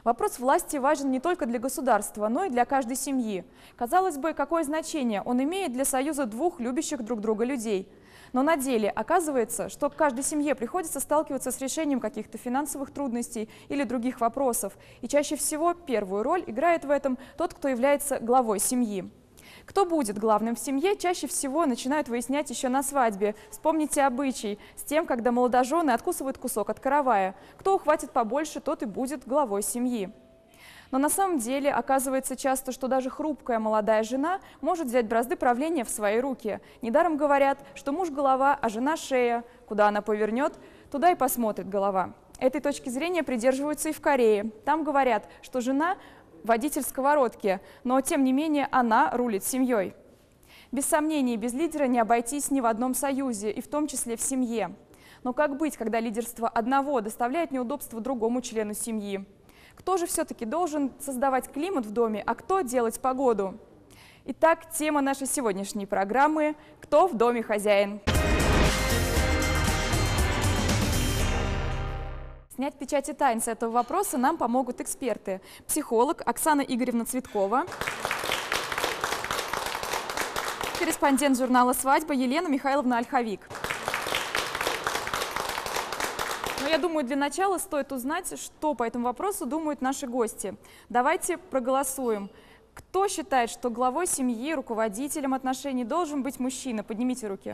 Вопрос власти важен не только для государства, но и для каждой семьи. Казалось бы, какое значение он имеет для союза двух любящих друг друга людей? Но на деле оказывается, что каждой семье приходится сталкиваться с решением каких-то финансовых трудностей или других вопросов. И чаще всего первую роль играет в этом тот, кто является главой семьи. Кто будет главным в семье, чаще всего начинают выяснять еще на свадьбе. Вспомните обычай с тем, когда молодожены откусывают кусок от каравая. Кто ухватит побольше, тот и будет главой семьи. Но на самом деле оказывается часто, что даже хрупкая молодая жена может взять бразды правления в свои руки. Недаром говорят, что муж голова, а жена шея. Куда она повернет, туда и посмотрит голова. Этой точки зрения придерживаются и в Корее. Там говорят, что жена водитель сковородки, но тем не менее она рулит семьей. Без сомнений, без лидера не обойтись ни в одном союзе, и в том числе в семье. Но как быть, когда лидерство одного доставляет неудобства другому члену семьи? Кто же все-таки должен создавать климат в доме, а кто делать погоду? Итак, тема нашей сегодняшней программы «Кто в доме хозяин?». Снять печати тайн с этого вопроса нам помогут эксперты. Психолог Оксана Игоревна Цветкова, корреспондент журнала «Свадьба» Елена Михайловна Ольховик. Но я думаю, для начала стоит узнать, что по этому вопросу думают наши гости. Давайте проголосуем. Кто считает, что главой семьи, руководителем отношений должен быть мужчина? Поднимите руки.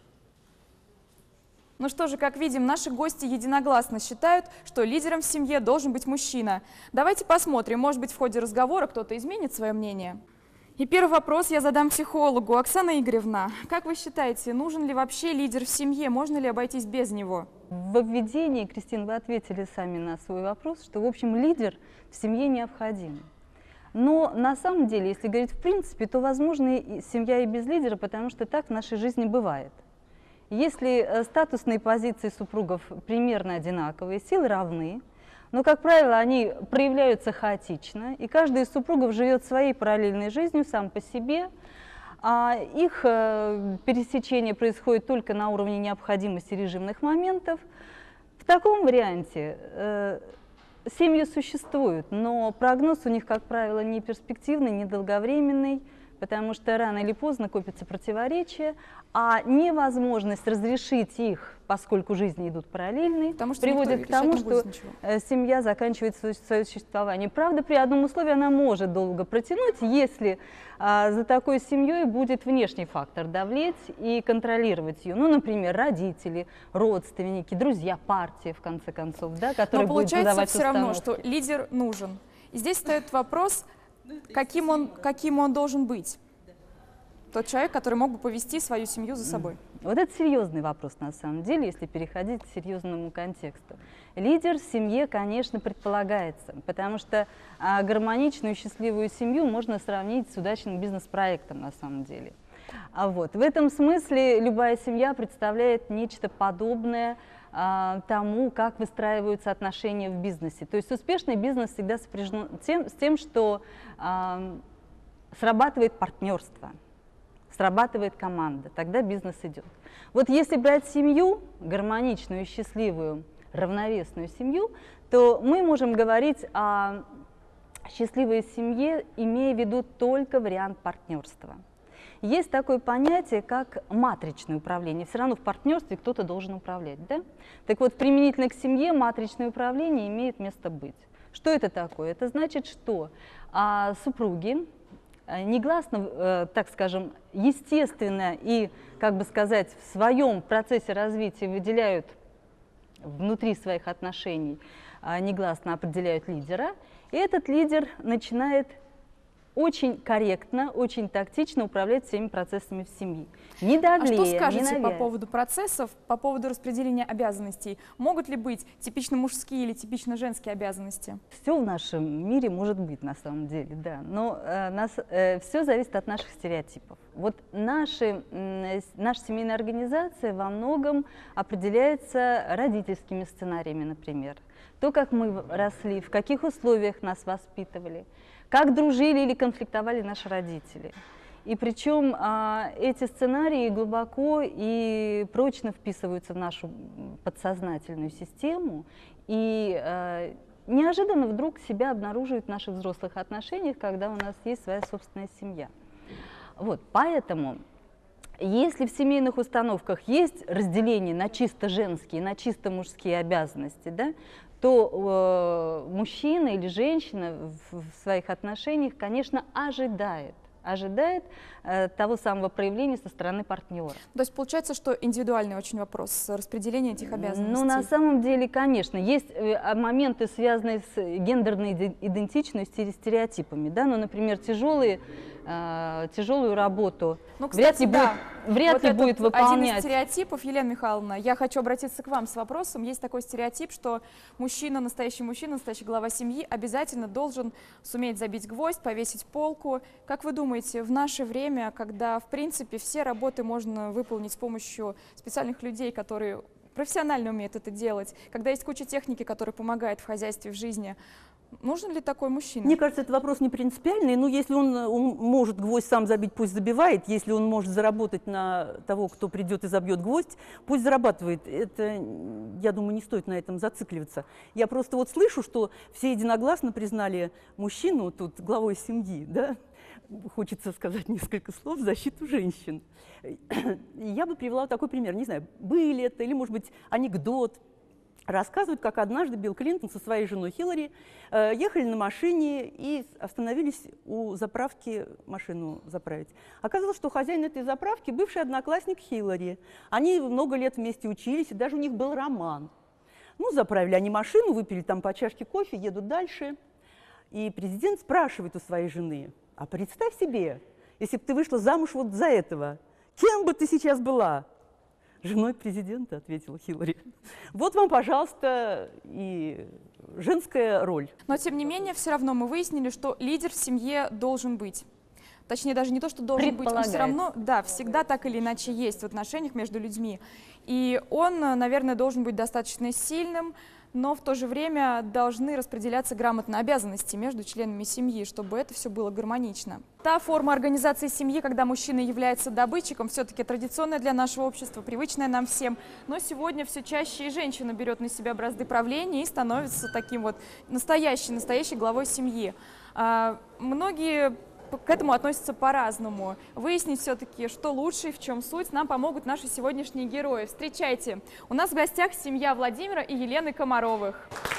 Ну что же, как видим, наши гости единогласно считают, что лидером в семье должен быть мужчина. Давайте посмотрим, может быть, в ходе разговора кто-то изменит свое мнение. И первый вопрос я задам психологу. Оксана Игоревна, как вы считаете, нужен ли вообще лидер в семье, можно ли обойтись без него? В введении, Кристина, вы ответили сами на свой вопрос, что, в общем, лидер в семье необходим. Но на самом деле, если говорить в принципе, то возможна и семья и без лидера, потому что так в нашей жизни бывает. Если статусные позиции супругов примерно одинаковые, силы равны, но, как правило, они проявляются хаотично, и каждый из супругов живет своей параллельной жизнью сам по себе, а их пересечение происходит только на уровне необходимости режимных моментов. В таком варианте семьи существуют, но прогноз у них, как правило, не перспективный, не долговременный, потому что рано или поздно копятся противоречия, а невозможность разрешить их, поскольку жизни идут параллельные, приводит к тому, что семья заканчивает свое существование. Правда, при одном условии она может долго протянуть, если за такой семьей будет внешний фактор давлеть и контролировать ее. Ну, например, родители, родственники, друзья, партия, в конце концов, да, которые будут задавать установки. Но получается все равно, что лидер нужен. И здесь встает вопрос, каким он должен быть? Тот человек, который мог бы повести свою семью за собой. Вот это серьезный вопрос на самом деле, если переходить к серьезному контексту. Лидер в семье, конечно, предполагается, потому что гармоничную, счастливую семью можно сравнить с удачным бизнес-проектом на самом деле. В этом смысле любая семья представляет нечто подобное тому, как выстраиваются отношения в бизнесе. То есть успешный бизнес всегда сопряжен с тем, что срабатывает партнерство, срабатывает команда, тогда бизнес идет. Вот если брать семью, гармоничную, счастливую, равновесную семью, то мы можем говорить о счастливой семье, имея в виду только вариант партнерства. Есть такое понятие, как матричное управление. Все равно в партнерстве кто-то должен управлять, да? Так вот, применительно к семье матричное управление имеет место быть. Что это такое? Это значит, что супруги негласно, так скажем, естественно и, как бы сказать, в своем процессе развития выделяют внутри своих отношений, негласно определяют лидера, и этот лидер начинает очень корректно, очень тактично управлять всеми процессами в семье. Не давлея, что скажете не навязывая. по поводу процессов, по поводу распределения обязанностей? Могут ли быть типично мужские или типично женские обязанности? Все в нашем мире может быть на самом деле, да, но все зависит от наших стереотипов. Вот наша семейная организация во многом определяется родительскими сценариями, например. То, как мы росли, в каких условиях нас воспитывали, как дружили или конфликтовали наши родители. И причем эти сценарии глубоко и прочно вписываются в нашу подсознательную систему, и неожиданно вдруг себя обнаруживают в наших взрослых отношениях, когда у нас есть своя собственная семья. Вот, поэтому, если в семейных установках есть разделение на чисто женские, на чисто мужские обязанности, да, то мужчина или женщина в своих отношениях, конечно, ожидает того самого проявления со стороны партнера. То есть получается, что индивидуальный очень вопрос распределения этих обязанностей. Ну, на самом деле, конечно, есть моменты, связанные с гендерной идентичностью или стереотипами. Да? Ну, например, тяжелую работу вряд ли будет выполнять. Один из стереотипов, Елена Михайловна, я хочу обратиться к вам с вопросом. Есть такой стереотип, что мужчина, настоящий глава семьи, обязательно должен суметь забить гвоздь, повесить полку. Как вы думаете, в наше время, когда, в принципе, все работы можно выполнить с помощью специальных людей, которые профессионально умеют это делать, когда есть куча техники, которая помогает в хозяйстве, в жизни, нужен ли такой мужчина? Мне кажется, это вопрос не принципиальный, но если он может гвоздь сам забить, пусть забивает, если он может заработать на того, кто придет и забьет гвоздь, пусть зарабатывает. Это, я думаю, не стоит на этом зацикливаться. Я просто вот слышу, что все единогласно признали мужчину тут главой семьи, да? Хочется сказать несколько слов в защиту женщин. Я бы привела такой пример, не знаю, были это или, может быть, анекдот. Рассказывают, как однажды Билл Клинтон со своей женой Хиллари ехали на машине и остановились у заправки машину заправить. Оказалось, что хозяин этой заправки – бывший одноклассник Хиллари. Они много лет вместе учились, и даже у них был роман. Ну, заправили они машину, выпили там по чашке кофе, едут дальше. И президент спрашивает у своей жены: а представь себе, если бы ты вышла замуж вот за этого, кем бы ты сейчас была? Женой президента, ответила Хиллари. Вот вам, пожалуйста, и женская роль. Но, тем не менее, все равно мы выяснили, что лидер в семье должен быть. Точнее, даже не то, что должен быть, он все равно, да, всегда так или иначе есть в отношениях между людьми. И он, наверное, должен быть достаточно сильным, но в то же время должны распределяться грамотно обязанности между членами семьи, чтобы это все было гармонично. Та форма организации семьи, когда мужчина является добытчиком, все-таки традиционная для нашего общества, привычная нам всем. Но сегодня все чаще и женщина берет на себя бразды правления и становится таким вот настоящей главой семьи. Многие к этому относятся по-разному. Выяснить все-таки, что лучше и в чем суть, нам помогут наши сегодняшние герои. Встречайте! У нас в гостях семья Владимира и Елены Комаровых.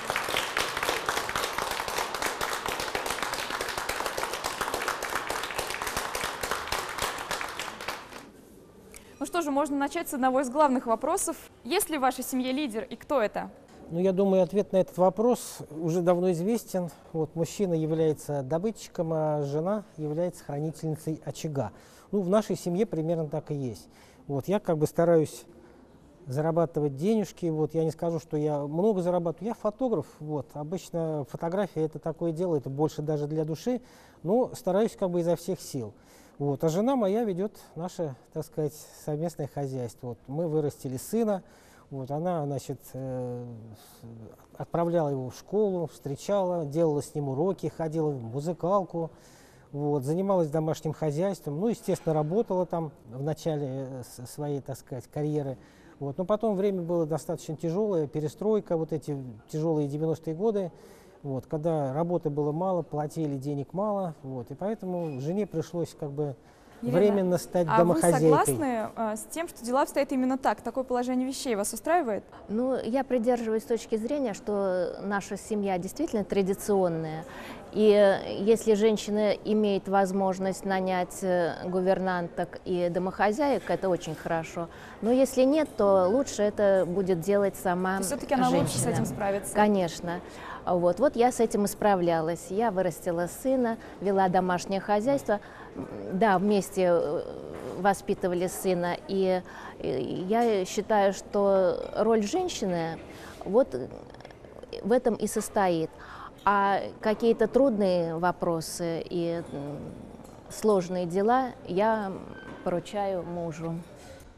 Ну что же, можно начать с одного из главных вопросов. Есть ли в вашей семье лидер и кто это? Ну, я думаю, ответ на этот вопрос уже давно известен. Вот, мужчина является добытчиком, а жена является хранительницей очага. Ну, в нашей семье примерно так и есть. Вот, я как бы стараюсь зарабатывать денежки. Вот, я не скажу, что я много зарабатываю. Я фотограф. Вот, обычно фотография – это такое дело, это больше даже для души. Но стараюсь как бы изо всех сил. Вот, а жена моя ведет наше, так сказать, совместное хозяйство. Вот, мы вырастили сына. Вот, она, значит, отправляла его в школу, встречала, делала с ним уроки, ходила в музыкалку, вот, занималась домашним хозяйством, ну, естественно, работала там в начале своей, так сказать, карьеры. Вот, но потом время было достаточно тяжелое, перестройка, вот эти тяжелые 90-е годы, вот, когда работы было мало, платили денег мало, вот, и поэтому жене пришлось как бы временно стать домохозяйкой. А вы согласны с тем, что дела обстоят именно так? Такое положение вещей вас устраивает? Ну, я придерживаюсь точки зрения, что наша семья действительно традиционная. И если женщина имеет возможность нанять гувернанток и домохозяек, это очень хорошо. Но если нет, то лучше это будет делать сама женщина. Все-таки она лучше с этим справится? Конечно. Вот я с этим и справлялась. Я вырастила сына, вела домашнее хозяйство. Да, вместе воспитывали сына. И я считаю, что роль женщины вот в этом и состоит. А какие-то трудные вопросы и сложные дела я поручаю мужу.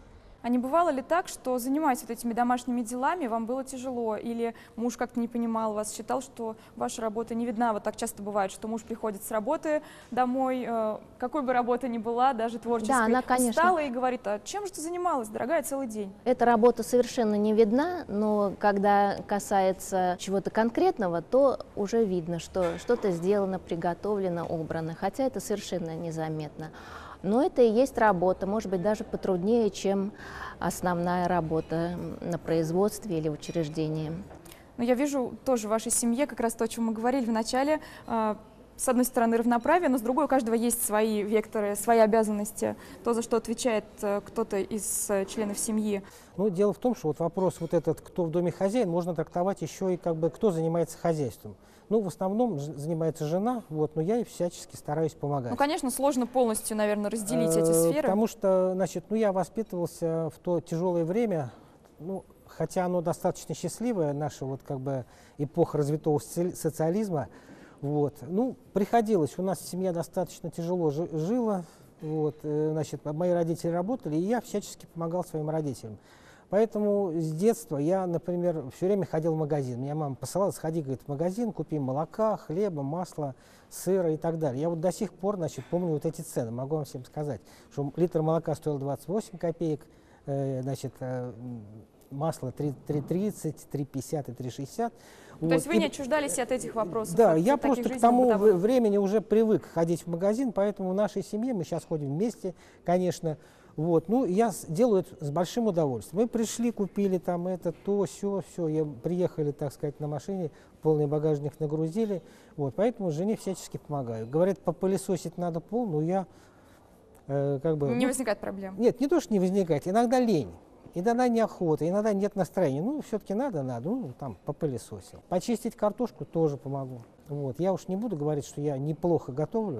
А не бывало ли так, что, занимаясь вот этими домашними делами, вам было тяжело, или муж как-то не понимал вас, считал, что ваша работа не видна? Вот так часто бывает, что муж приходит с работы домой, какой бы работа ни была, даже творческой, Да, она, конечно. устала и говорит: а чем же ты занималась, дорогая, целый день? Эта работа совершенно не видна, но когда касается чего-то конкретного, то уже видно, что что-то сделано, приготовлено, убрано, хотя это совершенно незаметно. Но это и есть работа, может быть, даже потруднее, чем основная работа на производстве или в учреждении. Но я вижу тоже в вашей семье как раз то, о чем мы говорили в начале. С одной стороны, равноправие, но с другой у каждого есть свои векторы, свои обязанности, то, за что отвечает кто-то из членов семьи. Ну, дело в том, что вот вопрос вот этот, кто в доме хозяин, можно трактовать еще и как бы кто занимается хозяйством. Ну, в основном занимается жена, вот, но я ей всячески стараюсь помогать. Ну, конечно, сложно полностью, наверное, разделить эти сферы. Потому что, значит, ну, я воспитывался в то тяжелое время, ну, хотя оно достаточно счастливое, наша вот как бы эпоха развитого социализма, вот, ну, приходилось, у нас семья достаточно тяжело жила, вот, значит, мои родители работали, и я всячески помогал своим родителям. Поэтому с детства я, например, все время ходил в магазин. Меня мама посылала: сходи, говорит, в магазин, купи молока, хлеба, масла, сыра и так далее. Я вот до сих пор, значит, помню вот эти цены. Могу вам всем сказать, что литр молока стоил 28 копеек, значит, масло 3,30, 3,50 и 3,60. То есть вы не отчуждались от этих вопросов? Да, от я таких просто к тому бытовых? времени уже привык ходить в магазин, поэтому в нашей семье, мы сейчас ходим вместе, конечно. Вот, ну, я делаю это с большим удовольствием. Мы пришли, купили там это, то, все, приехали, так сказать, на машине, полный багажник нагрузили, вот, поэтому жене всячески помогаю. Говорят, попылесосить надо пол, но я как бы... Не возникает проблем? Нет, не то, что не возникает, иногда лень, иногда неохота, иногда нет настроения, ну, все-таки надо, ну, там, попылесосил. Почистить картошку тоже помогу, вот, я уж не буду говорить, что я неплохо готовлю.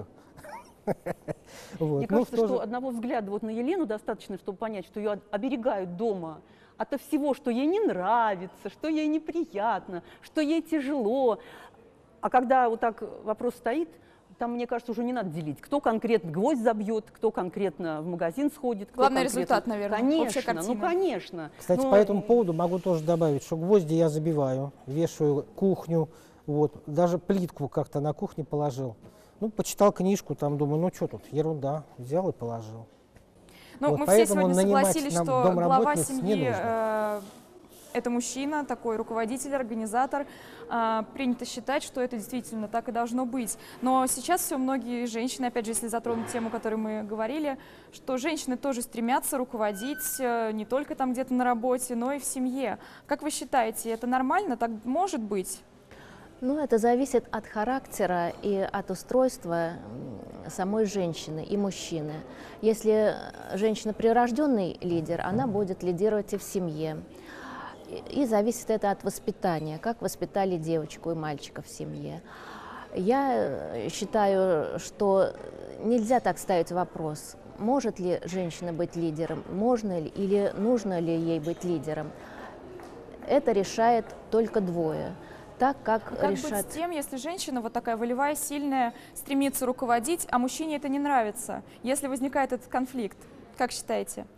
Мне кажется, что одного взгляда вот на Елену достаточно, чтобы понять, что ее оберегают дома от всего, что ей не нравится, что ей неприятно, что ей тяжело. А когда вот так вопрос стоит, там, мне кажется, уже не надо делить, кто конкретно гвоздь забьет, кто конкретно в магазин сходит. Главный результат, наверное, общая конечно, картина. ну конечно. Кстати, по этому поводу могу тоже добавить, что гвозди я забиваю, вешаю кухню, вот, даже плитку как-то на кухне положил. Ну, почитал книжку, там, думаю, ну, что тут, ерунда, взял и положил. Ну, вот, мы все сегодня согласились, что глава не семьи это мужчина, такой руководитель, организатор. Принято считать, что это действительно так и должно быть. Но сейчас все многие женщины, опять же, если затронуть тему, о которой мы говорили, что женщины тоже стремятся руководить не только там где-то на работе, но и в семье. Как вы считаете, это нормально? Так может быть? Ну, это зависит от характера и от устройства самой женщины и мужчины. Если женщина прирожденный лидер, она будет лидировать и в семье. И зависит это от воспитания, как воспитали девочку и мальчика в семье. Я считаю, что нельзя так ставить вопрос, может ли женщина быть лидером, можно ли или нужно ли ей быть лидером. Это решает только двое. Так, как решат... быть с тем, если женщина вот такая волевая, сильная, стремится руководить, а мужчине это не нравится? Если возникает этот конфликт, как считаете?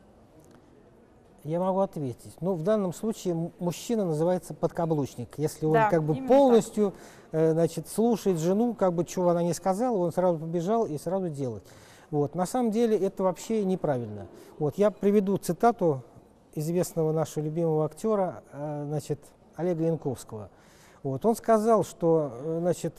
Я могу ответить. Ну, в данном случае мужчина называется подкаблучник. Если он Да, как бы полностью значит, слушает жену, как бы чего она не сказала, он сразу побежал и сразу делает. Вот. На самом деле это вообще неправильно. Вот. Я приведу цитату известного нашего любимого актера, значит, Олега Янковского. Вот. Он сказал, что значит,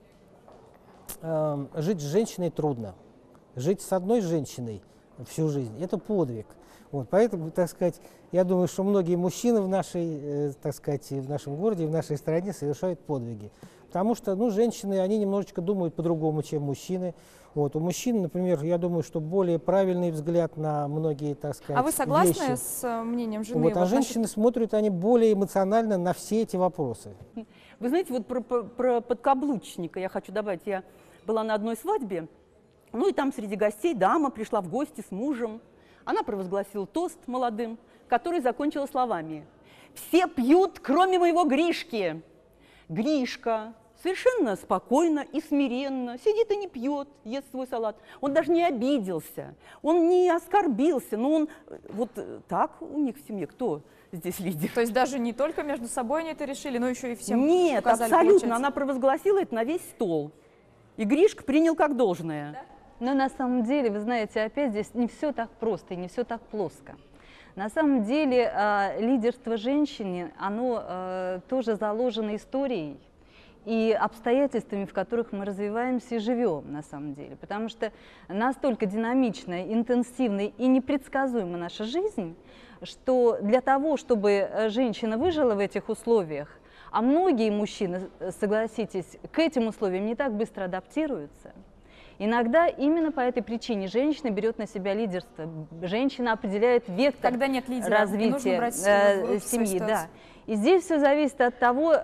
жить с женщиной трудно, жить с одной женщиной всю жизнь – это подвиг. Вот. Поэтому, так сказать, я думаю, что многие мужчины в нашей, так сказать, в нашем городе, в нашей стране совершают подвиги. Потому что, ну, женщины, они немножечко думают по-другому, чем мужчины. Вот. У мужчин, например, я думаю, что более правильный взгляд на многие, так сказать, А вы согласны вещи. с мнением жены? Вот, а женщины смотрят, они более эмоционально на все эти вопросы. Вы знаете, вот про подкаблучника я хочу добавить. Я была на одной свадьбе, ну и там среди гостей дама пришла в гости с мужем. Она провозгласила тост молодым, который закончила словами: «Все пьют, кроме моего Гришки». Гришка совершенно спокойно и смиренно сидит и не пьет, ест свой салат. Он даже не обиделся, он не оскорбился, но он вот так у них в семье. Кто здесь лидер? То есть даже не только между собой они это решили, но еще и всем Нет, указали, абсолютно. получается. Она провозгласила это на весь стол. И Гришка принял как должное. Но на самом деле, вы знаете, опять здесь не все так просто и не все так плоско. На самом деле лидерство женщины, оно тоже заложено историей и обстоятельствами, в которых мы развиваемся и живем, на самом деле. Потому что настолько динамичная, интенсивная и непредсказуема наша жизнь, что для того, чтобы женщина выжила в этих условиях, а многие мужчины, согласитесь, к этим условиям не так быстро адаптируются, иногда именно по этой причине женщина берет на себя лидерство, женщина определяет вектор Когда нет лидера, развития нужно брать в руки свою семьи. Да. ситуацию. И здесь все зависит от того,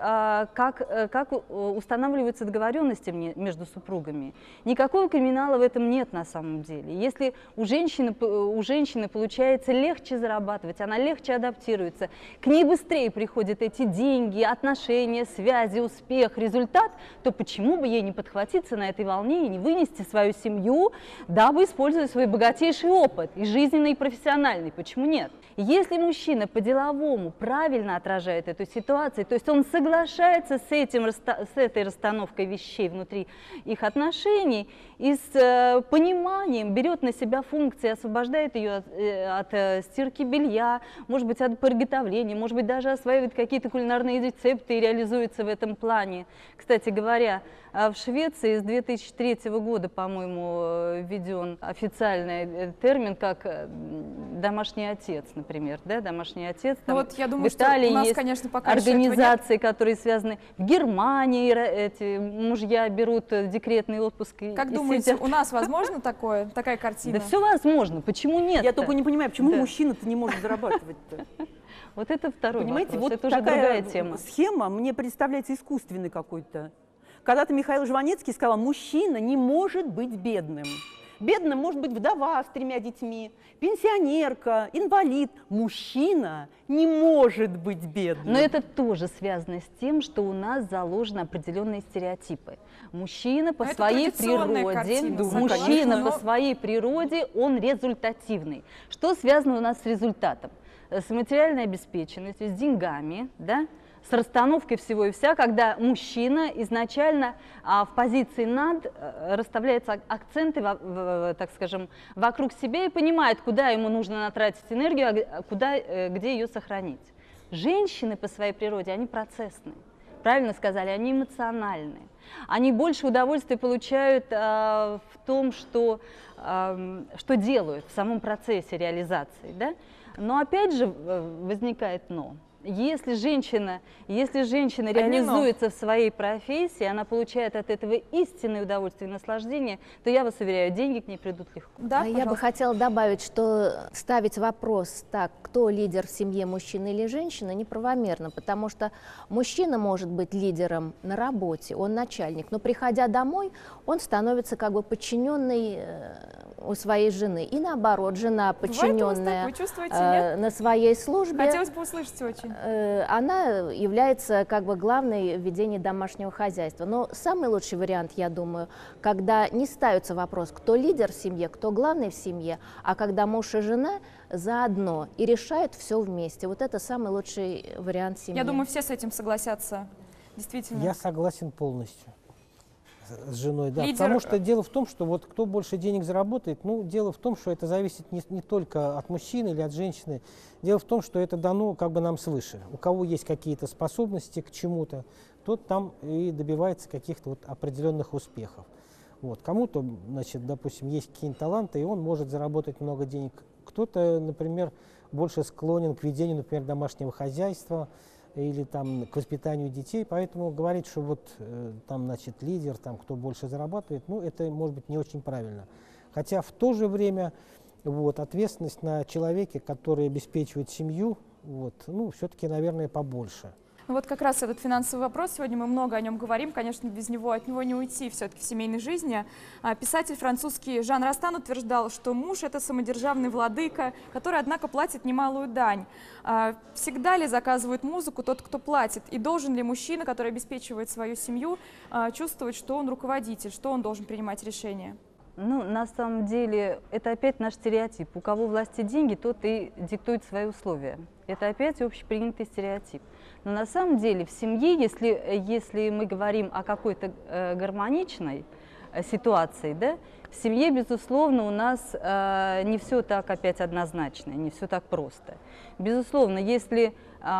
как устанавливаются договоренности между супругами. Никакого криминала в этом нет на самом деле. Если у женщины получается легче зарабатывать, она легче адаптируется, к ней быстрее приходят эти деньги, отношения, связи, успех, результат, то почему бы ей не подхватиться на этой волне и не вынести свою семью, дабы использовать свой богатейший опыт, и жизненный, и профессиональный? Почему нет? Если мужчина по-деловому правильно отражает эту ситуацию, то есть он соглашается с этой расстановкой вещей внутри их отношений и с пониманием берет на себя функции, освобождает ее от стирки белья, может быть, от приготовления, может быть, даже осваивает какие-то кулинарные рецепты и реализуется в этом плане. Кстати говоря, в Швеции с 2003 года, по-моему, введен официальный термин как домашний отец, например, да, домашний отец. Ну вот я думаю, в Италии что у нас, есть конечно, пока еще этого нет. организации, которые связаны. В Германии эти мужья берут декретный отпуск. Как и думаете, сидят. у нас возможно такая картина? Да все возможно, почему нет? Я только не понимаю, почему Да. мужчина-то не может зарабатывать-то. Вот это второй Понимаете, вопрос, вот это уже такая другая тема. схема мне представляется искусственной какой-то. Когда-то Михаил Жванецкий сказал, мужчина не может быть бедным. Бедным может быть вдова с 3 детьми, пенсионерка, инвалид. Мужчина не может быть бедным. Но это тоже связано с тем, что у нас заложены определенные стереотипы. Мужчина по Это своей традиционная природе, картина, мужчина согласна, по но- своей природе, он результативный. Что связано у нас с результатом? С материальной обеспеченностью, с деньгами, да? С расстановкой всего и вся, когда мужчина изначально в позиции над расставляет акценты, так скажем, вокруг себя и понимает, куда ему нужно натратить энергию, а где ее сохранить. Женщины по своей природе, они процессные. Правильно сказали, они эмоциональные. Они больше удовольствия получают в том, что делают в самом процессе реализации. Да? Но опять же возникает «но». Если женщина реализуется в своей профессии, она получает от этого истинное удовольствие и наслаждение, то я вас уверяю, деньги к ней придут легко. Да, Я бы пожалуйста. хотела добавить, что ставить вопрос так, кто лидер в семье, мужчина или женщина, неправомерно, потому что мужчина может быть лидером на работе, он начальник, но приходя домой, он становится как бы подчиненный у своей жены. И наоборот, жена Бывает у вас подчиненная так? Вы чувствуете, нет? на своей службе. Хотелось бы услышать очень. Она является как бы главной в ведении домашнего хозяйства. Но самый лучший вариант, я думаю, когда не ставится вопрос, кто лидер в семье, кто главный в семье, а когда муж и жена заодно и решают все вместе. Вот это самый лучший вариант семьи. Я думаю, все с этим согласятся. Действительно. Я согласен полностью с женой, да. Лидер- Потому что дело в том, что вот кто больше денег заработает, ну, дело в том, что это зависит не только от мужчины или от женщины. Дело в том, что это дано как бы нам свыше. У кого есть какие-то способности к чему-то, тот там и добивается каких-то вот определенных успехов. Вот. Кому-то, значит, допустим, есть какие-то таланты, и он может заработать много денег. Кто-то, например, больше склонен к ведению, например, домашнего хозяйства, или там к воспитанию детей, поэтому говорить, что вот там, значит, лидер, там, кто больше зарабатывает, ну, это может быть не очень правильно. Хотя в то же время вот, ответственность на человеке, который обеспечивает семью, вот, ну, все-таки, наверное, побольше. Ну вот как раз этот финансовый вопрос, сегодня мы много о нем говорим, конечно, без него, от него не уйти все-таки в семейной жизни. Писатель французский Жан Растан утверждал, что муж – это самодержавный владыка, который, однако, платит немалую дань. Всегда ли заказывает музыку тот, кто платит? И должен ли мужчина, который обеспечивает свою семью, чувствовать, что он руководитель, что он должен принимать решения? Ну, на самом деле, это опять наш стереотип. У кого власти деньги, тот и диктует свои условия. Это опять общепринятый стереотип. Но на самом деле в семье, если мы говорим о какой-то гармоничной ситуации, да, в семье, безусловно, у нас не все так опять однозначно, не все так просто. Безусловно, если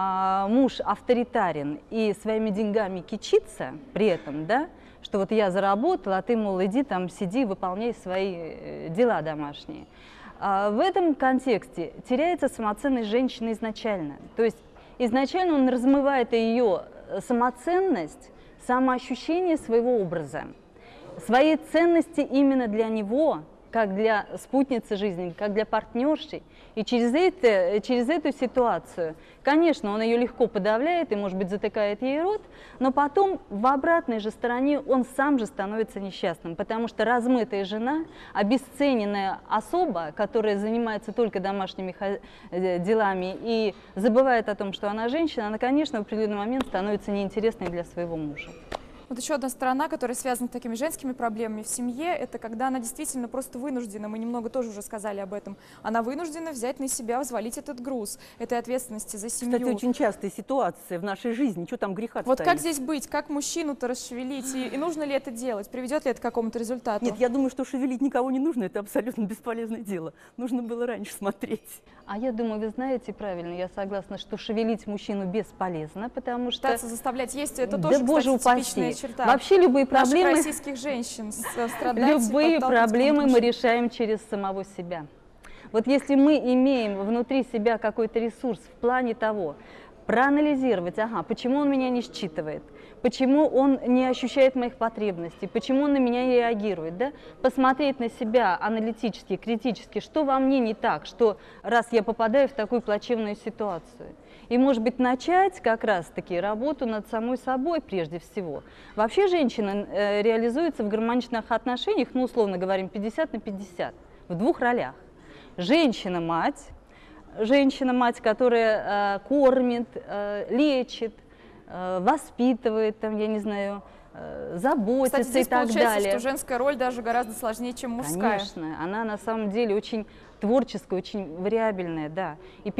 муж авторитарен и своими деньгами кичится при этом, да, что вот я заработала, а ты, мол, иди там, сиди, выполняй свои дела домашние. В этом контексте теряется самоценность женщины изначально. То есть изначально он размывает ее самоценность, самоощущение своего образа, своей ценности именно для него, как для спутницы жизни, как для партнерши. И через эту ситуацию, конечно, он ее легко подавляет и, может быть, затыкает ей рот, но потом в обратной же стороне он сам же становится несчастным, потому что размытая жена, обесцененная особа, которая занимается только домашними делами и забывает о том, что она женщина, она, конечно, в определенный момент становится неинтересной для своего мужа. Вот еще одна сторона, которая связана с такими женскими проблемами в семье, это когда она действительно просто вынуждена, мы немного тоже уже сказали об этом, она вынуждена взять на себя, взвалить этот груз, этой ответственности за семью. Кстати, очень частая ситуация в нашей жизни, что там греха Вот таить. как здесь быть, как мужчину-то расшевелить, и нужно ли это делать, приведет ли это к какому-то результату? Нет, я думаю, что шевелить никого не нужно, это абсолютно бесполезное дело. Нужно было раньше смотреть. А я думаю, вы знаете правильно, я согласна, что шевелить мужчину бесполезно, потому что... Пытаться заставлять есть, это Да, тоже, боже кстати, типичная упаси. черта. Вообще любые Наших проблемы... российских женщин страдать, Любые подталкивать проблемы к мы решаем через самого себя. Вот если мы имеем внутри себя какой-то ресурс в плане того, проанализировать, ага, почему он меня не считывает, почему он не ощущает моих потребностей, почему он на меня не реагирует, да? Посмотреть на себя аналитически, критически, что во мне не так, что раз я попадаю в такую плачевную ситуацию. И, может быть, начать как раз-таки работу над самой собой прежде всего. Вообще женщина реализуется в гармоничных отношениях, ну, условно говорим, 50 на 50, в двух ролях. Женщина-мать, которая кормит, лечит, воспитывает, там, я не знаю, заботится. Кстати, здесь и так получается, далее. что женская роль даже гораздо сложнее, чем мужская. Конечно, она на самом деле очень творческая, очень вариабельная, да. И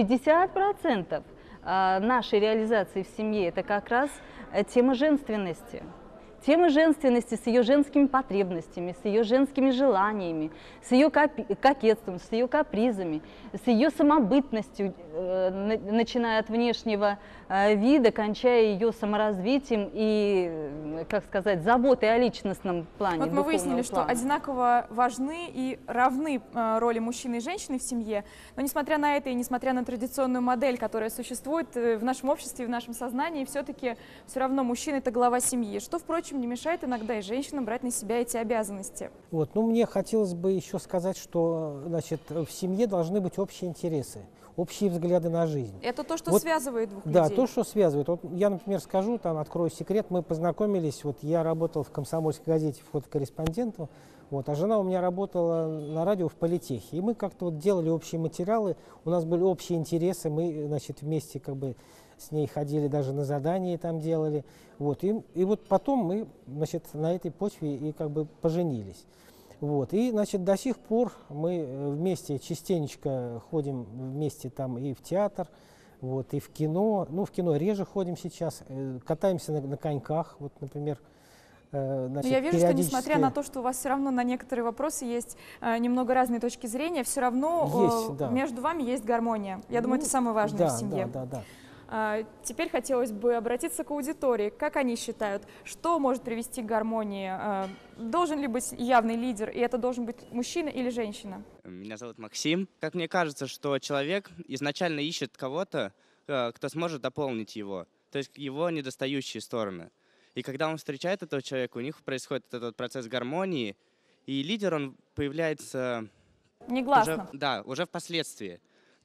50% нашей реализации в семье – это как раз тема женственности. Тема женственности с ее женскими потребностями, с ее женскими желаниями, с ее кокетством, с ее капризами, с ее самобытностью, начиная от внешнего вида, кончая ее саморазвитием и, как сказать, заботой о личностном плане. Вот мы выяснили, плана. что одинаково важны и равны роли мужчины и женщины в семье, но несмотря на это и несмотря на традиционную модель, которая существует в нашем обществе и в нашем сознании, все-таки все равно мужчина – это глава семьи, что, впрочем, не мешает иногда и женщинам брать на себя эти обязанности. Вот, ну, мне хотелось бы еще сказать, что, значит, в семье должны быть общие интересы, общие взгляды на жизнь. Это то, что Вот, связывает двух да, людей. то, что связывает. Вот я, например, скажу, там, открою секрет, мы познакомились, вот я работал в «Комсомольской газете» фотокорреспондентом, вот, а жена у меня работала на радио в политехе. И мы как-то вот делали общие материалы, у нас были общие интересы, мы, значит, вместе как бы с ней ходили, даже на задания там делали. Вот, и вот потом мы, значит, на этой почве и как бы поженились. Вот, и, значит, до сих пор мы вместе частенечко ходим вместе там и в театр, вот, и в кино. Ну, в кино реже ходим сейчас, катаемся на коньках, вот, например. Значит, но я вижу, что несмотря на то, что у вас все равно на некоторые вопросы есть немного разные точки зрения, все равно есть, да. между вами есть гармония. Я думаю, это самое важное да, в семье. Да. Теперь хотелось бы обратиться к аудитории. Как они считают, что может привести к гармонии? Должен ли быть явный лидер, и это должен быть мужчина или женщина? Меня зовут Максим. Как мне кажется, что человек изначально ищет кого-то, кто сможет дополнить его, то есть его недостающие стороны. И когда он встречает этого человека, у них происходит этот процесс гармонии, и лидер, он появляется Негласно. уже впоследствии.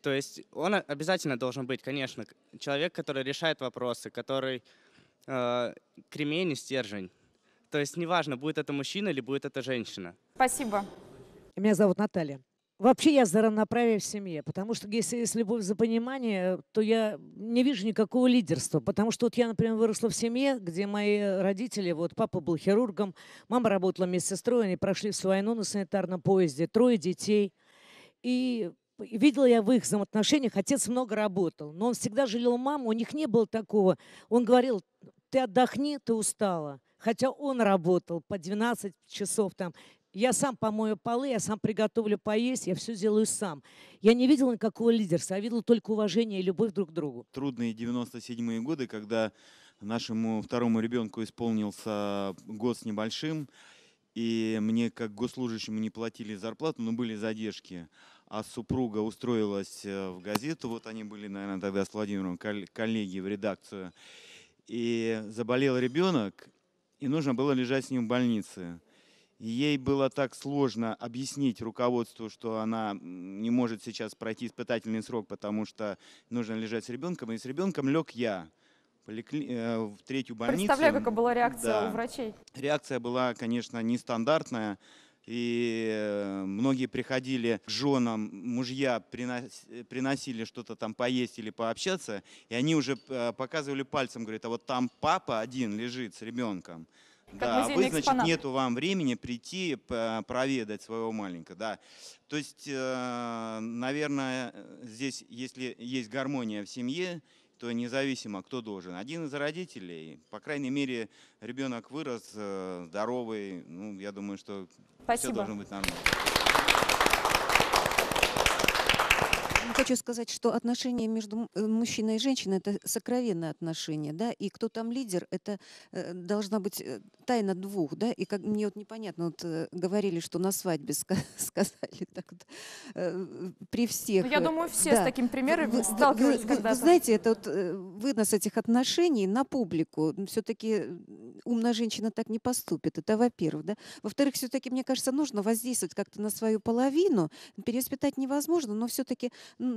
То есть он обязательно должен быть, конечно, человек, который решает вопросы, который кремень и стержень. То есть неважно, будет это мужчина или будет это женщина. Спасибо. Меня зовут Наталья. Вообще я за равноправие в семье, потому что если есть любовь за понимание, то я не вижу никакого лидерства. Потому что вот я, например, выросла в семье, где мои родители, вот папа был хирургом, мама работала медсестрой, они прошли всю войну на санитарном поезде, 3 детей. И видела я в их взаимоотношениях, отец много работал, но он всегда жалел маму, у них не было такого. Он говорил: ты отдохни, ты устала. Хотя он работал по 12 часов там. Я сам помою полы, я сам приготовлю поесть, я все делаю сам. Я не видела никакого лидерства, я видела только уважение и любовь друг к другу. Трудные 97-е годы, когда нашему второму ребенку исполнился год с небольшим, и мне как госслужащему не платили зарплату, но были задержки. А супруга устроилась в газету, вот они были, наверное, тогда с Владимиром коллеги в редакцию, и заболел ребенок, и нужно было лежать с ним в больнице. И ей было так сложно объяснить руководству, что она не может сейчас пройти испытательный срок, потому что нужно лежать с ребенком. И с ребенком лег я в 3-ю больницу. Представляю, какая была реакция Да. у врачей. Реакция была, конечно, нестандартная. И многие приходили к женам, мужья приносили что-то там поесть или пообщаться, и они уже показывали пальцем, говорят: а вот там папа один лежит с ребенком. Да, вы, значит, экспонат. нету вам времени прийти проведать своего маленького. Да. То есть, наверное, здесь, если есть гармония в семье, то независимо, кто должен. Один из родителей, по крайней мере, ребенок вырос здоровый, ну, я думаю, что все должно быть нормально. Хочу сказать, что отношения между мужчиной и женщиной – это сокровенные отношения, да, и кто там лидер, это должна быть тайна двух, да, и как мне вот непонятно, вот говорили, что на свадьбе сказали так вот при всех. Ну, я думаю, все да. с такими примерами сталкивались когда-то. Вы знаете, это вот вынос этих отношений на публику, все-таки умная женщина так не поступит, это во-первых, да. Во-вторых, все-таки, мне кажется, нужно воздействовать как-то на свою половину, перевоспитать невозможно, но все-таки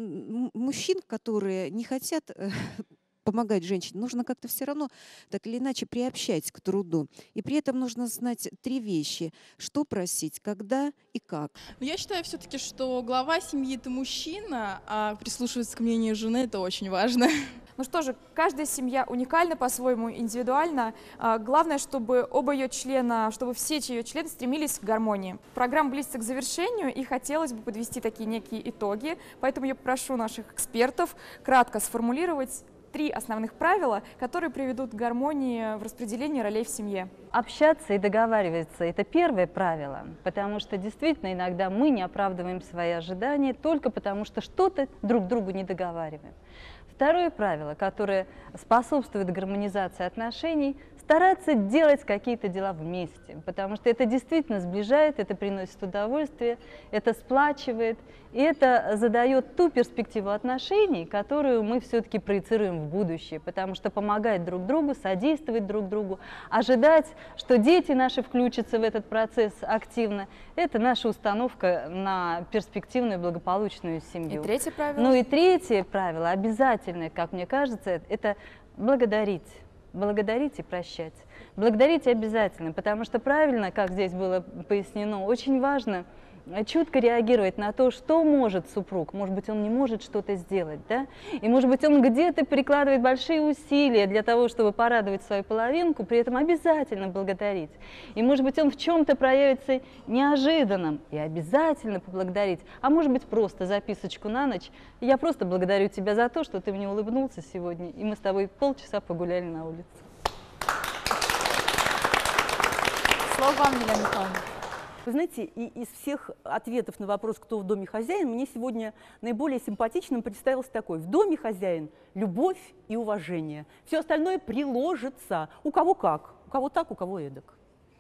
мужчин, которые не хотят помогать женщине, нужно как-то все равно так или иначе приобщать к труду. И при этом нужно знать 3 вещи. Что просить, когда и как. Но я считаю все-таки, что глава семьи – это мужчина, а прислушиваться к мнению жены – это очень важно. Ну что же, каждая семья уникальна по-своему, индивидуальна. Главное, чтобы оба ее члена, чтобы все ее члены стремились к гармонии. Программа близится к завершению, и хотелось бы подвести такие некие итоги. Поэтому я попрошу наших экспертов кратко сформулировать 3 основных правила, которые приведут к гармонии в распределении ролей в семье. Общаться и договариваться – это первое правило, потому что действительно иногда мы не оправдываем свои ожидания только потому, что что-то друг другу не договариваем. Второе правило, которое способствует гармонизации отношений – стараться делать какие-то дела вместе, потому что это действительно сближает, это приносит удовольствие, это сплачивает, и это задает ту перспективу отношений, которую мы все-таки проецируем в будущее, потому что помогать друг другу, содействовать друг другу, ожидать, что дети наши включатся в этот процесс активно, это наша установка на перспективную благополучную семью. И третье правило? Ну и третье правило, обязательное, как мне кажется, это благодарить. Благодарить и прощать. Благодарить обязательно, потому что правильно, как здесь было пояснено, очень важно чутко реагировать на то, что может супруг. Может быть, он не может что-то сделать, да? И, может быть, он где-то прикладывает большие усилия для того, чтобы порадовать свою половинку, при этом обязательно благодарить. И, может быть, он в чем-то проявится неожиданным, и обязательно поблагодарить. А может быть, просто записочку на ночь. Я просто благодарю тебя за то, что ты мне улыбнулся сегодня, и мы с тобой полчаса погуляли на улице. Слово вам, Елена Михайловна. Вы знаете, из всех ответов на вопрос, кто в доме хозяин, мне сегодня наиболее симпатичным представился такой: в доме хозяин – любовь и уважение. Все остальное приложится. У кого как, у кого так, у кого эдак.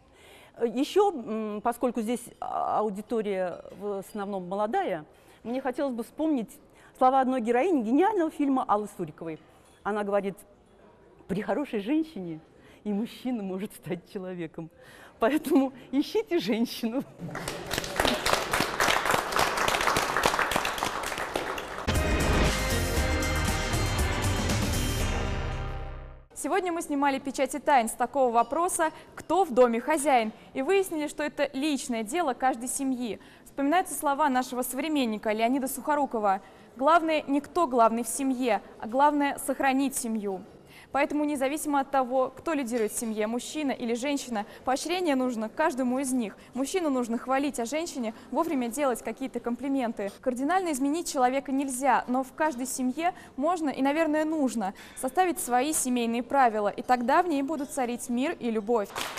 Еще, поскольку здесь аудитория в основном молодая, мне хотелось бы вспомнить слова одной героини гениального фильма Аллы Суриковой. Она говорит: при хорошей женщине и мужчина может стать человеком. Поэтому ищите женщину. Сегодня мы снимали «Печати тайн» с такого вопроса «Кто в доме хозяин?» и выяснили, что это личное дело каждой семьи. Вспоминаются слова нашего современника Леонида Сухорукова: «Главное не кто главный в семье, а главное сохранить семью». Поэтому независимо от того, кто лидирует в семье, мужчина или женщина, поощрение нужно каждому из них. Мужчину нужно хвалить, а женщине вовремя делать какие-то комплименты. Кардинально изменить человека нельзя, но в каждой семье можно и, наверное, нужно составить свои семейные правила, и тогда в ней будут царить мир и любовь.